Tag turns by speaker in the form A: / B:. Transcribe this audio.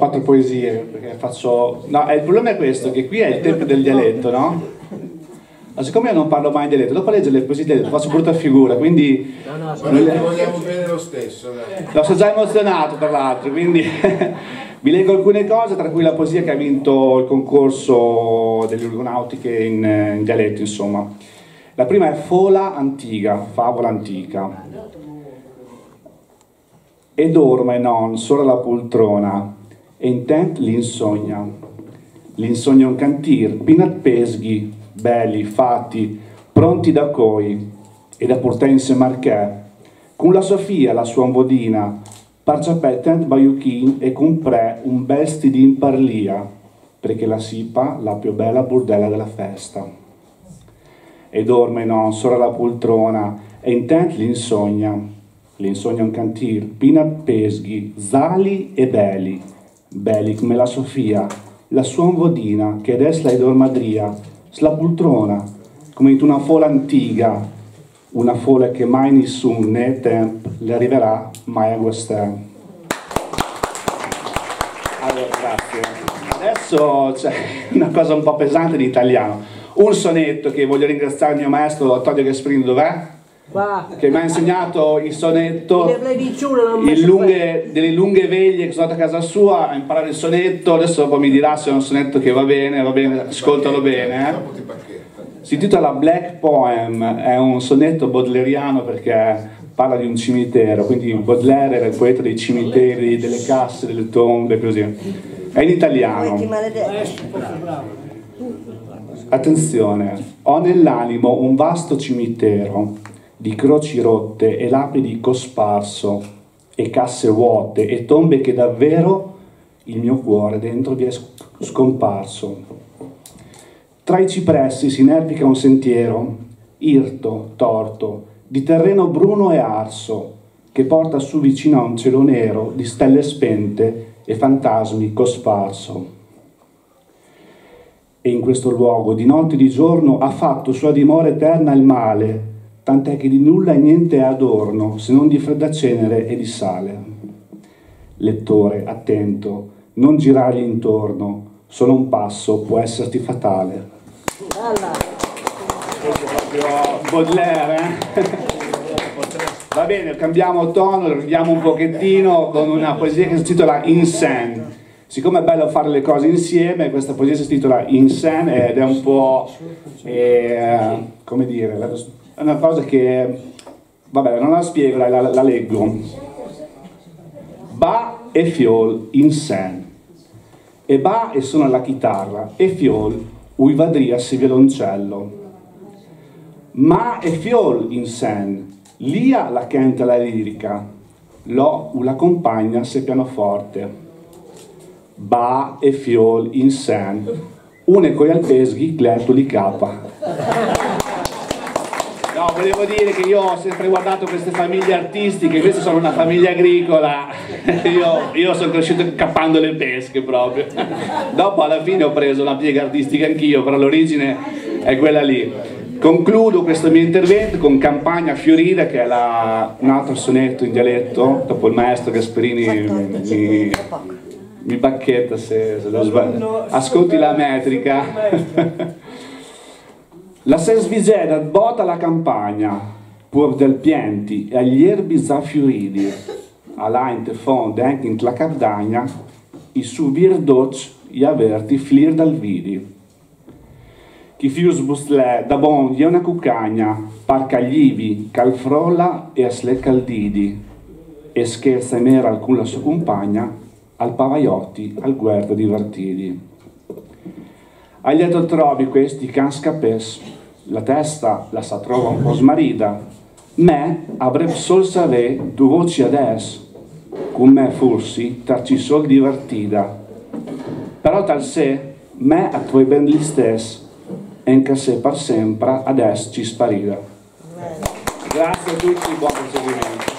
A: 4 poesie, perché faccio... No, il problema è questo, che qui è il tempo del dialetto, no? Ma siccome io non parlo mai in dialetto, dopo leggere le poesie in dialetto faccio brutta figura, quindi...
B: No, vogliamo bene lo stesso.
A: No, sono già emozionato tra l'altro, quindi vi leggo alcune cose, tra cui la poesia che ha vinto il concorso delle aeronautiche in dialetto, insomma. La prima è Fola antica, favola antica. E dorme non solo la poltrona, e intent l'insogna. L'insogna un cantir, pinat pesghi, belli, fatti, pronti da coi, e da portare insieme marchè, con la Sofia, la sua vodina, parciapettent baiuchin e con pre un bel stidin parlia, perché la sipa la più bella burdella della festa. E dorme non solo la poltrona, e intent l'insogna un cantir, pinat pesghi, zali e belli, belli come la Sofia, la sua vodina, che adesso la dormadria, sulla poltrona, come in una fola antica, una fola che mai nessun né tempo le arriverà mai a guastare. Allora, grazie. Adesso c'è una cosa un po' pesante in italiano. Un sonetto che voglio ringraziare il mio maestro Antonio Gasperini, dov'è? Che mi ha insegnato il sonetto, delle lunghe veglie che sono andato a casa sua a imparare il sonetto. Adesso poi mi dirà se è un sonetto che va bene, ascoltalo bene. Si intitola Black Poem, è un sonetto baudelaireano perché parla di un cimitero, quindi Baudelaire era il poeta dei cimiteri, delle casse, delle tombe, così. È in italiano. Attenzione, ho nell'animo un vasto cimitero di croci rotte e lapidi cosparso e casse vuote e tombe che davvero il mio cuore dentro vi è scomparso. Tra i cipressi si inerpica un sentiero, irto, torto, di terreno bruno e arso, che porta su vicino a un cielo nero di stelle spente e fantasmi cosparso. E in questo luogo, di notte e di giorno, ha fatto sua dimora eterna il male, tant'è che di nulla e niente è adorno, se non di fredda cenere e di sale. Lettore, attento, non girargli intorno, solo un passo può esserti fatale. Baudelaire, Va bene, cambiamo tono, lo ridiamo un pochettino con una poesia che si intitola Insane. Siccome è bello fare le cose insieme, questa poesia si intitola Insane ed è un po', come dire, è una cosa che, vabbè, non la spiego, la leggo. Ba e fiol insane. E ba e suona la chitarra, e fiol ui vadria si violoncello. Ma e fiol insane, lia la canta la lirica, lo u la compagna se pianoforte. Ba e fiol insane, une coi alpesghi clerto li capa. No, volevo dire che io ho sempre guardato queste famiglie artistiche, queste sono una famiglia agricola, io sono cresciuto cappando le pesche proprio. Dopo alla fine ho preso una piega artistica anch'io, però l'origine è quella lì. Concludo questo mio intervento con Campagna Fiorire, che è un altro sonetto in dialetto, dopo il maestro Gasperini mi bacchetta se lo sbaglio. Ascolti la metrica. La sesvigena bota la campagna, pur del pienti e agli erbi zaffiuridi, all'ainte fonde anche in la cardagna, i su virdoc gli averti flir dal vidi. Chi fius bustlè da bon è una cuccagna, par caglivi, calfrolla e asle caldidi, e scherza in era alcun la sua compagna, al pavaiotti, al guerra divertidi. Agli altri trovi questi can scapes, la testa la sa trova un po' smarrita, me avrebbe sol savè tu voci adesso, con me fossi tarci sol divertita, però tal se me a tuoi ben gli stessi, enca se per sempre adesso ci sparida. Grazie a tutti, buon proseguimento.